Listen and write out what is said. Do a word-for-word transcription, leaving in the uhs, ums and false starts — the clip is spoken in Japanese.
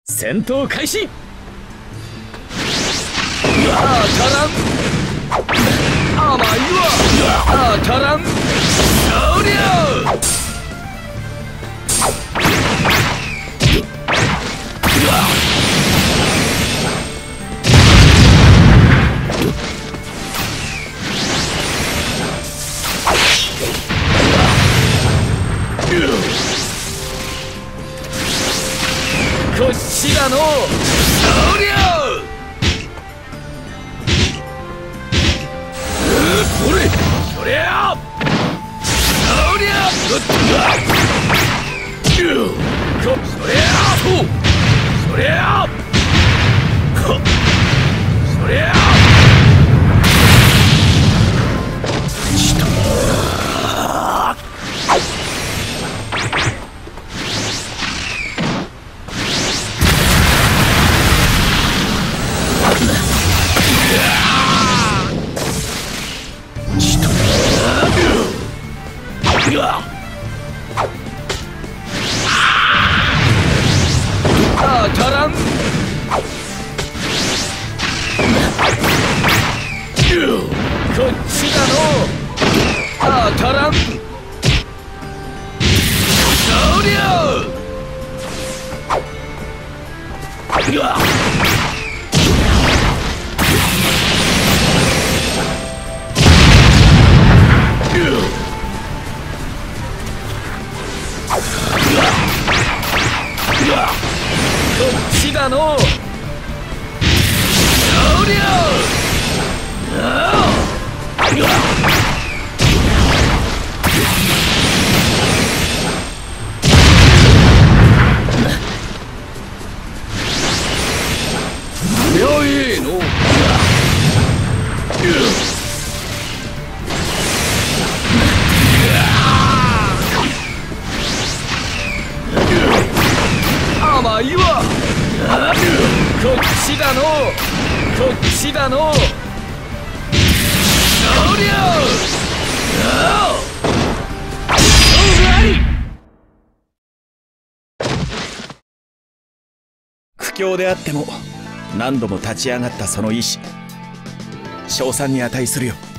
戦闘開始。 当たらん。甘いわ。当たらん。そりゃこっちだの。そりゃそれそりゃそりゃこそりゃそうそりゃそりゃちと当たらん。こっちだの。当たらん。そりゃこっちだの。そりゃよいの。甘いわ。こっちだの。こっちだの。そりゃ苦境であっても何度も立ち上がったその意志、称賛に値するよ。